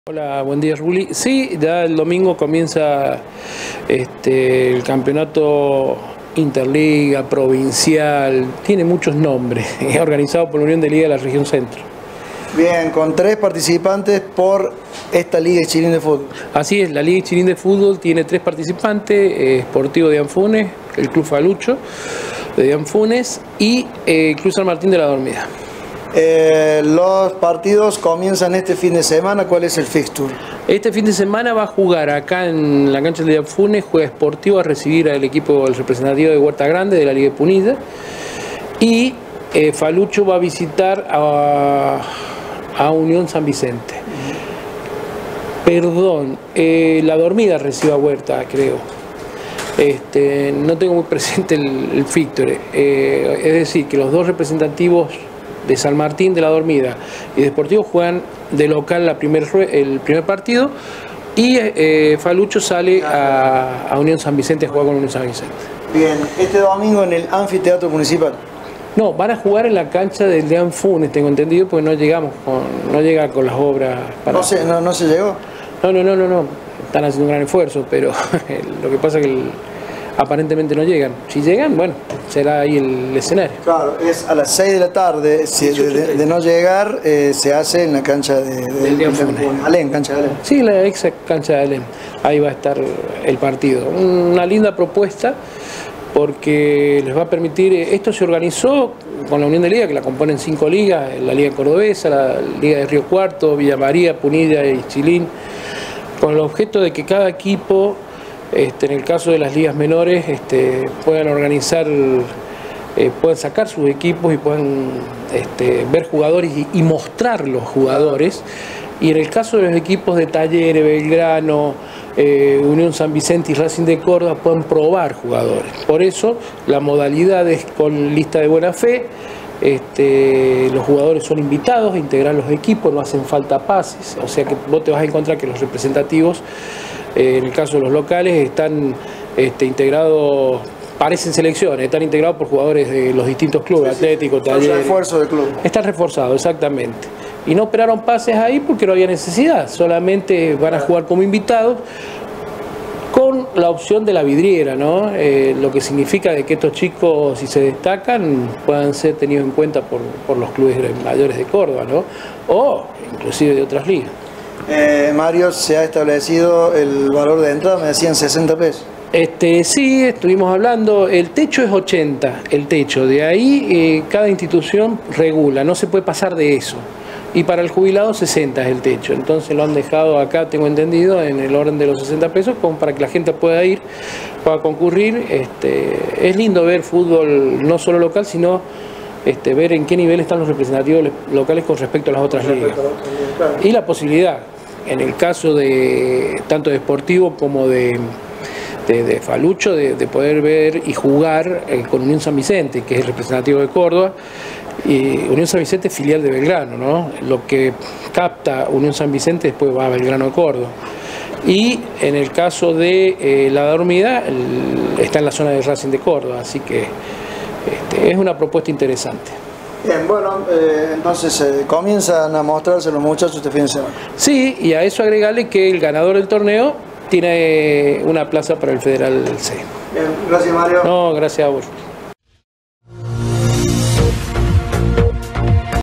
Hola, buen día, Ruli. Sí, ya el domingo comienza el campeonato Interliga, provincial, tiene muchos nombres, organizado por la Unión de Liga de la Región Centro. Bien, con 3 participantes por esta Liga Chilín de Fútbol. Así es, la Liga Chilín de Fútbol tiene 3 participantes, Sportivo de Anfunes, el Club Falucho de Anfunes y Club San Martín de la Dormida. Los partidos comienzan este fin de semana. ¿Cuál es el fixture? Este fin de semana va a jugar acá en la cancha de Anfunes, juega Sportivo a recibir al equipo, el representativo de Huerta Grande de la Liga de Punilla, y Falucho va a visitar a Unión San Vicente. Perdón, la Dormida recibe a Huerta, creo. No tengo muy presente el fixture. Es decir, que los dos representativos de San Martín de la Dormida y de Sportivo juegan de local el primer partido, y Falucho sale a Unión San Vicente a jugar con Unión San Vicente. Bien, este domingo en el anfiteatro municipal. No, van a jugar en la cancha del de Anfunes, tengo entendido, porque no llega con las obras para... ¿No se llegó? No. Están haciendo un gran esfuerzo, pero lo que pasa es que aparentemente no llegan. Si llegan, bueno, será ahí el escenario. Claro, es a las 6 de la tarde. De no llegar, se hace en la cancha de Alem, cancha de Alem. Sí, la ex cancha de Alem. Ahí va a estar el partido. Una linda propuesta, porque les va a permitir... Esto se organizó con la Unión de Liga, que la componen 5 ligas: la Liga Cordobesa, la Liga de Río Cuarto, Villa María, Punilla y Chilín, con el objeto de que cada equipo, en el caso de las ligas menores, puedan organizar, puedan sacar sus equipos y puedan ver jugadores y mostrar los jugadores. Y en el caso de los equipos de Talleres, Belgrano, Unión San Vicente y Racing de Córdoba, puedan probar jugadores. Por eso la modalidad es con lista de buena fe. Los jugadores son invitados a integrar los equipos, no hacen falta pases, o sea que vos te vas a encontrar que los representativos, en el caso de los locales, están integrados, parecen selecciones, están integrados por jugadores de los distintos clubes, Atlético, Talleres. Refuerzo del club. Están reforzados, exactamente. Y no operaron pases ahí porque no había necesidad, solamente van a jugar como invitados, con la opción de la vidriera, ¿no? Lo que significa de que estos chicos, si se destacan, puedan ser tenidos en cuenta por los clubes mayores de Córdoba, ¿no? O inclusive de otras ligas. Mario, se ha establecido el valor de entrada, me decían 60 pesos. Sí, estuvimos hablando, el techo es 80, el techo, de ahí cada institución regula, no se puede pasar de eso. Y para el jubilado 60 es el techo, entonces lo han dejado acá, tengo entendido, en el orden de los 60 pesos, como para que la gente pueda ir, pueda concurrir. Es lindo ver fútbol no solo local, sino ver en qué nivel están los representativos locales con respecto a las otras ligas. Y la posibilidad, en el caso de tanto de Sportivo como de Falucho, de poder ver y jugar con Unión San Vicente, que es el representativo de Córdoba, y Unión San Vicente es filial de Belgrano, ¿no? Lo que capta Unión San Vicente después va a Belgrano de Córdoba. Y en el caso de la Dormida, está en la zona de Racing de Córdoba, así que es una propuesta interesante. Bien, bueno, entonces comienzan a mostrarse los muchachos este fin de semana. Sí, y a eso agregarle que el ganador del torneo tiene una plaza para el Federal C. Bien, gracias, Mario. No, gracias a vos.